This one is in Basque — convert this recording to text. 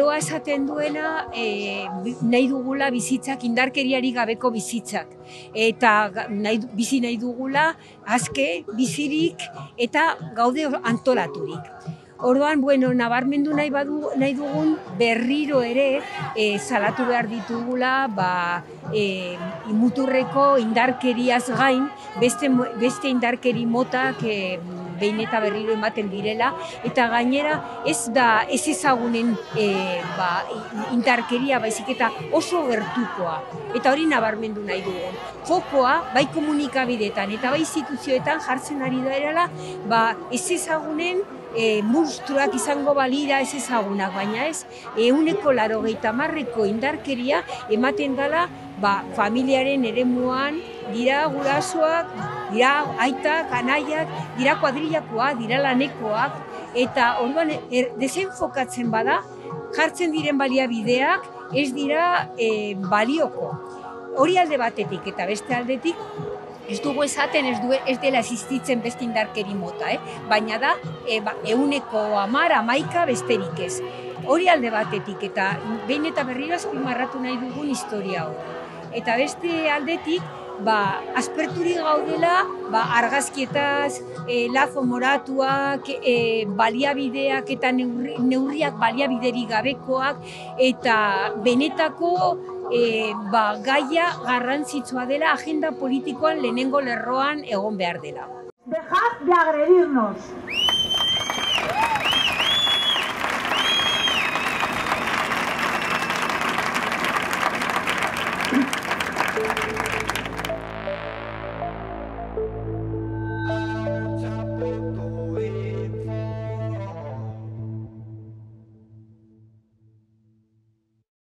Leloa esaten duena nahi dugula bizitzak, indarkeriari gabeko bizitzak. Eta bizi nahi dugula aske, bizirik eta gaude antolaturik. Orduan, nabarmendu nahi dugun berriro ere salatu behar ditugula muturreko indarkeriaz gain, beste indarkeri motak behin eta berriro ematen direla, eta gainera ez da ez ezagunen indarkeria, baizik eta oso gertukoa. Eta hori nabarmendu nahi dugun. Fokoa, bai komunikabideetan eta bai instituzioetan jartzen ari daerela, ez ezagunen monstruak izango balira ez ezagunak, baina ez 80% indarkeria ematen dela familiaren eremuan, dira gurasoak, dira aitak, anaiak, dira kuadrillakoak, dira lanekoak, eta orduan desenfokatzen bada, jartzen diren baliabideak ez dira balioko. Hori alde batetik eta beste aldetik, ez dugu esaten ez dela existitzen beste indarkeri mota, baina da 10%-11% besterik ez. Hori alde batetik eta behin eta berriro azpimarratu nahi dugun historia hori. Eta beste aldetik, asperturik gaudela argazkietaz, lazo moratuak, baliabideak eta neurriak baliabiderik gabekoak, eta benetako gaia garrantzitsua dela agenda politikoan lehenengo lerroan egon behar dela. Dejad de agredirnos.